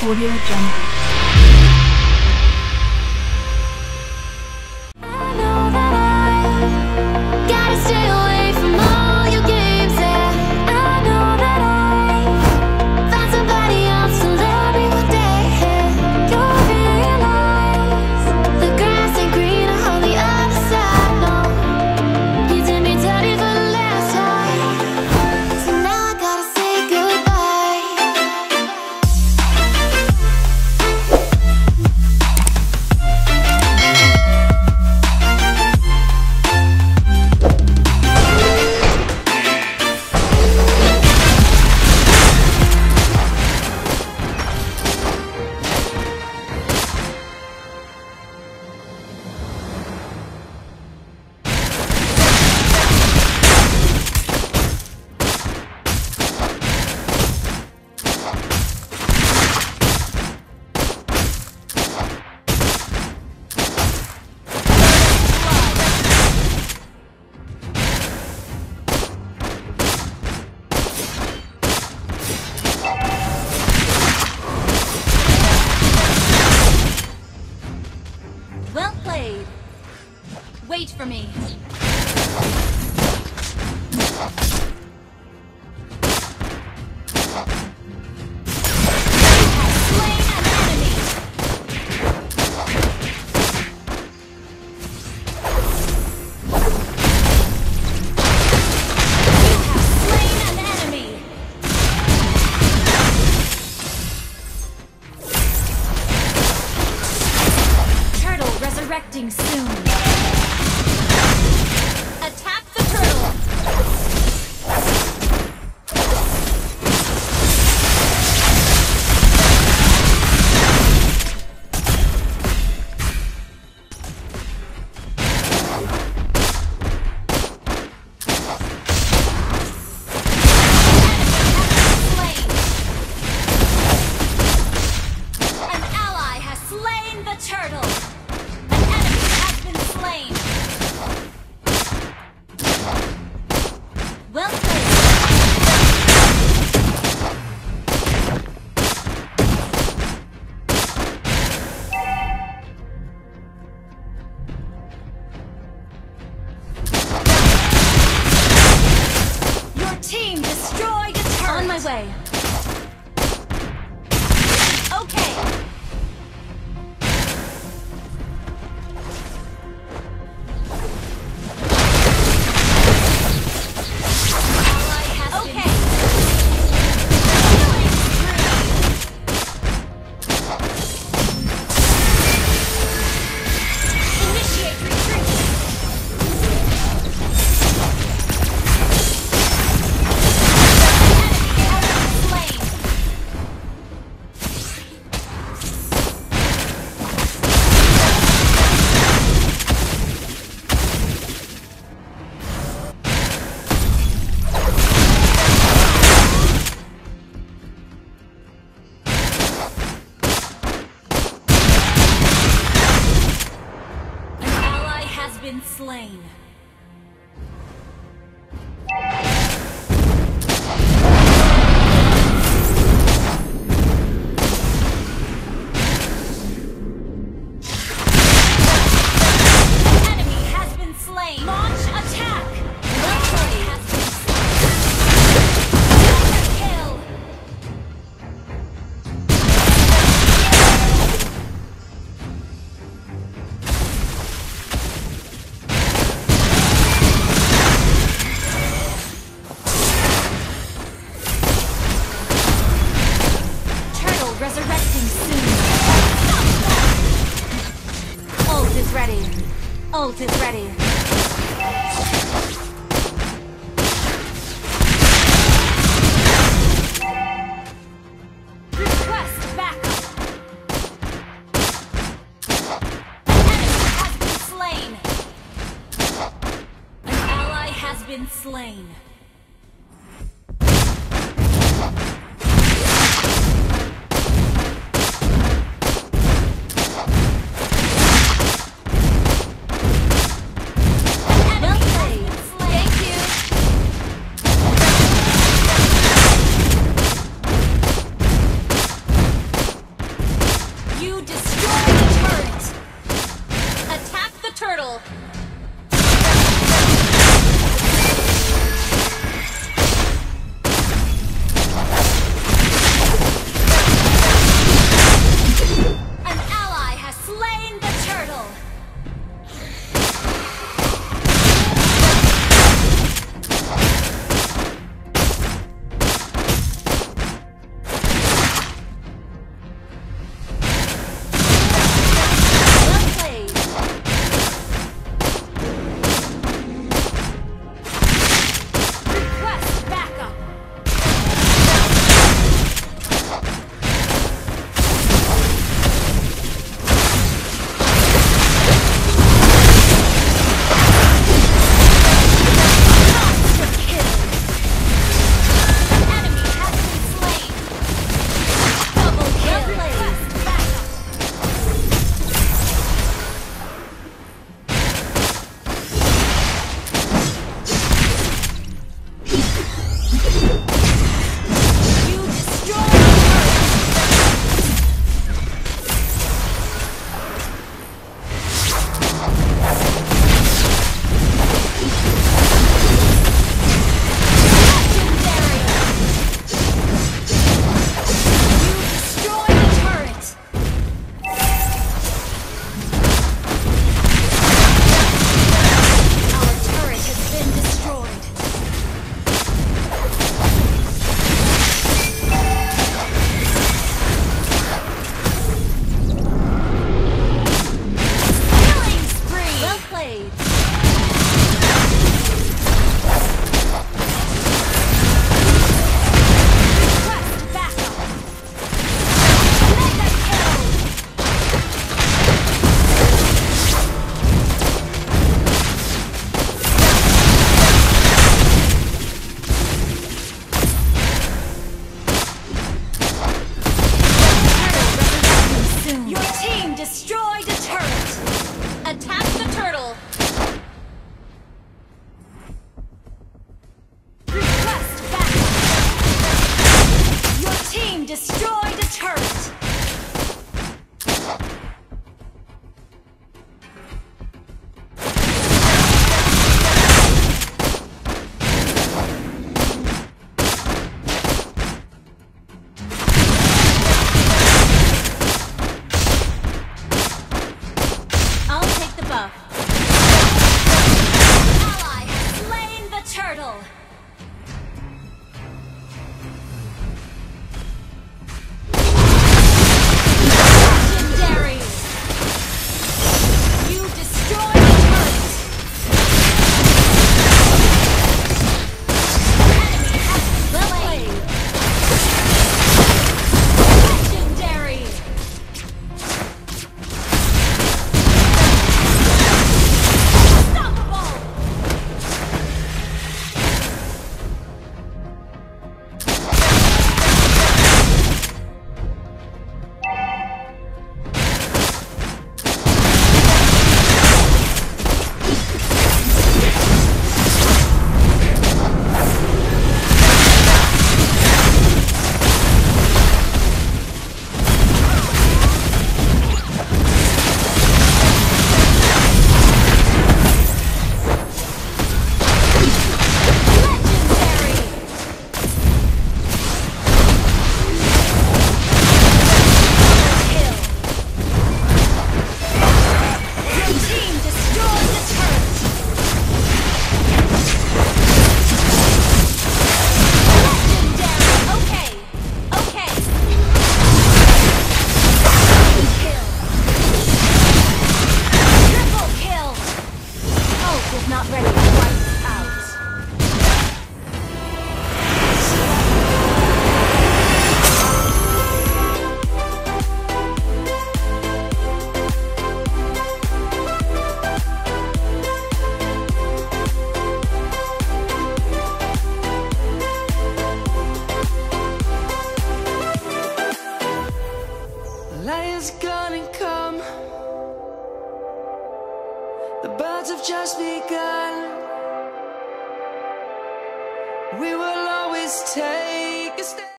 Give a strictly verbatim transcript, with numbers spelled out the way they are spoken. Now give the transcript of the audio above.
Audio Jungle. Wait for me. Resurrecting soon. Attack the turtle. An ally has slain the turtle. Well played. Your team destroyed a turret. On my way. Okay. Been slain. Enemy has been slain. Launch attack. Enemy has been slain. Kill. Resurrecting soon. Ult is ready. Ult is ready. Request backup. An enemy has been slain. An ally has been slain. destroyed a turret! I'll take the buff. Ally has slain the turtle! Legendary! You destroyed the turret! Enemy has slain! Legendary! Unstoppable! Legendary! Kill! Your team destroyed the turret! Legendary! Okay, okay. Kill! Triple kill! Ult is not ready to wipe us out. Lion's gonna come. The birds have just begun. We will always take a step.